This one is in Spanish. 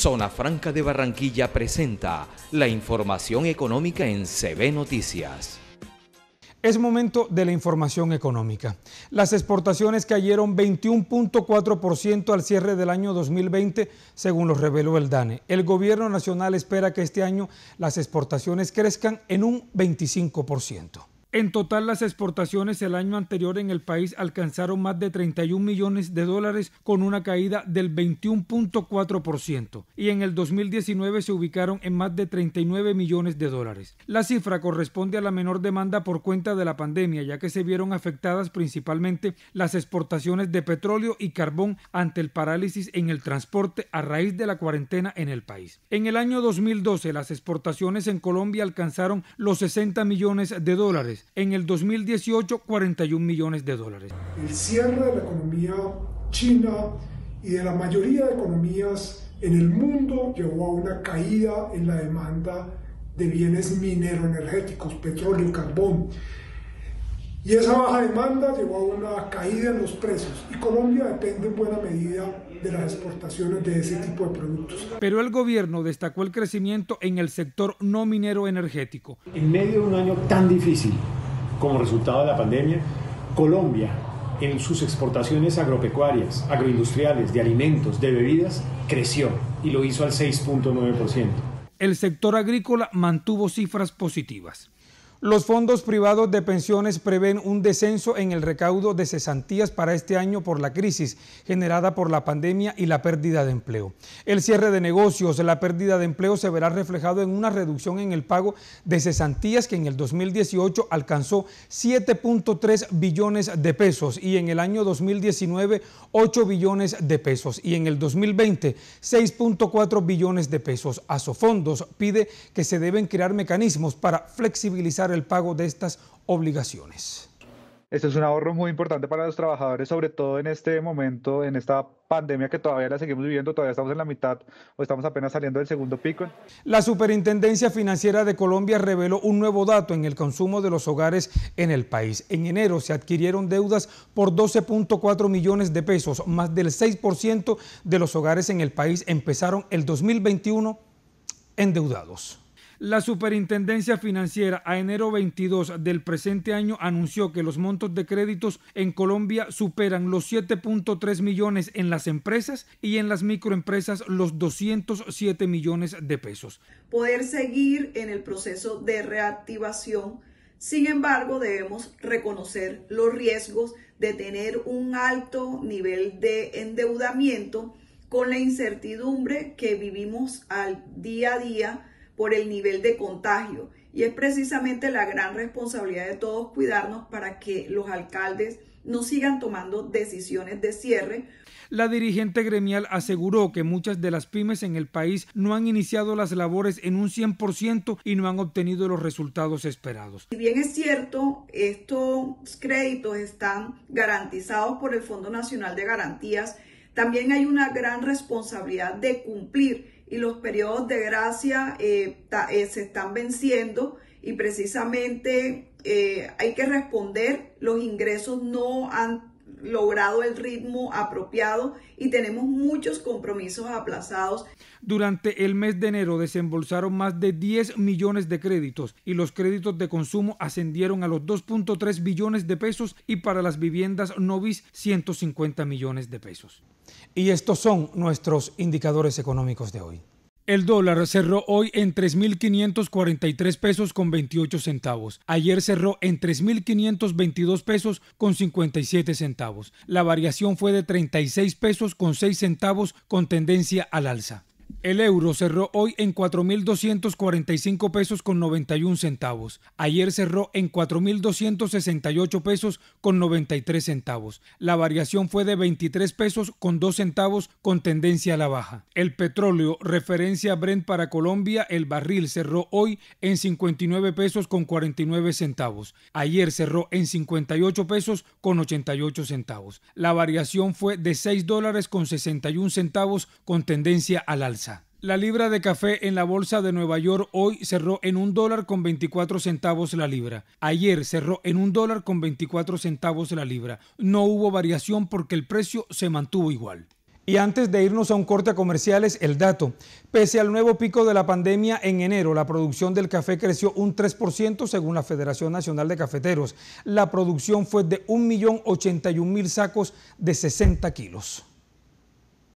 Zona Franca de Barranquilla presenta la información económica en CB Noticias. Es momento de la información económica. Las exportaciones cayeron 21.4% al cierre del año 2020, según lo reveló el DANE. El gobierno nacional espera que este año las exportaciones crezcan en un 25%. En total, las exportaciones el año anterior en el país alcanzaron más de 31 millones de dólares con una caída del 21.4% y en el 2019 se ubicaron en más de 39 millones de dólares. La cifra corresponde a la menor demanda por cuenta de la pandemia, ya que se vieron afectadas principalmente las exportaciones de petróleo y carbón ante el parálisis en el transporte a raíz de la cuarentena en el país. En el año 2012, las exportaciones en Colombia alcanzaron los 60 millones de dólares. En el 2018, 41 millones de dólares. El cierre de la economía china y de la mayoría de economías en el mundo llevó a una caída en la demanda de bienes minero-energéticos, petróleo y carbón. Y esa baja demanda llevó a una caída en los precios. Y Colombia depende en buena medida de las exportaciones de ese tipo de productos. Pero el gobierno destacó el crecimiento en el sector no minero energético. En medio de un año tan difícil como resultado de la pandemia, Colombia en sus exportaciones agropecuarias, agroindustriales, de alimentos, de bebidas, creció y lo hizo al 6.9%. El sector agrícola mantuvo cifras positivas. Los fondos privados de pensiones prevén un descenso en el recaudo de cesantías para este año por la crisis generada por la pandemia y la pérdida de empleo. El cierre de negocios, la pérdida de empleo se verá reflejado en una reducción en el pago de cesantías que en el 2018 alcanzó 7.3 billones de pesos y en el año 2019 8 billones de pesos y en el 2020 6.4 billones de pesos. Asofondos pide que se deben crear mecanismos para flexibilizar el pago de estas obligaciones. Esto es un ahorro muy importante para los trabajadores, sobre todo en este momento, en esta pandemia que todavía la seguimos viviendo, todavía estamos en la mitad o estamos apenas saliendo del segundo pico. La Superintendencia Financiera de Colombia reveló un nuevo dato en el consumo de los hogares en el país. En enero se adquirieron deudas por 12.4 millones de pesos, más del 6% de los hogares en el país empezaron el 2021 endeudados. La Superintendencia Financiera a enero 22 del presente año anunció que los montos de créditos en Colombia superan los 7.3 millones en las empresas y en las microempresas los 207 millones de pesos. Poder seguir en el proceso de reactivación, sin embargo, debemos reconocer los riesgos de tener un alto nivel de endeudamiento con la incertidumbre que vivimos al día a día por el nivel de contagio, y es precisamente la gran responsabilidad de todos cuidarnos para que los alcaldes no sigan tomando decisiones de cierre. La dirigente gremial aseguró que muchas de las pymes en el país no han iniciado las labores en un 100% y no han obtenido los resultados esperados. Si bien es cierto, estos créditos están garantizados por el Fondo Nacional de Garantías, también hay una gran responsabilidad de cumplir y los periodos de gracia se están venciendo y precisamente hay que responder, los ingresos no han logrado el ritmo apropiado y tenemos muchos compromisos aplazados. Durante el mes de enero desembolsaron más de 10 millones de créditos y los créditos de consumo ascendieron a los 2.3 billones de pesos y para las viviendas novis 150 millones de pesos. Y estos son nuestros indicadores económicos de hoy. El dólar cerró hoy en 3.543 pesos con 28 centavos. Ayer cerró en 3.522 pesos con 57 centavos. La variación fue de 36 pesos con 6 centavos con tendencia al alza. El euro cerró hoy en 4.245 pesos con 91 centavos. Ayer cerró en 4.268 pesos con 93 centavos. La variación fue de 23 pesos con 2 centavos con tendencia a la baja. El petróleo, referencia Brent para Colombia, el barril cerró hoy en 59 pesos con 49 centavos. Ayer cerró en 58 pesos con 88 centavos. La variación fue de $6 con 61 centavos con tendencia al alza. La libra de café en la bolsa de Nueva York hoy cerró en $1 con 24 centavos la libra. Ayer cerró en $1 con 24 centavos la libra. No hubo variación porque el precio se mantuvo igual. Y antes de irnos a un corte a comerciales, el dato. Pese al nuevo pico de la pandemia en enero, la producción del café creció un 3% según la Federación Nacional de Cafeteros. La producción fue de 1.081.000 sacos de 60 kilos.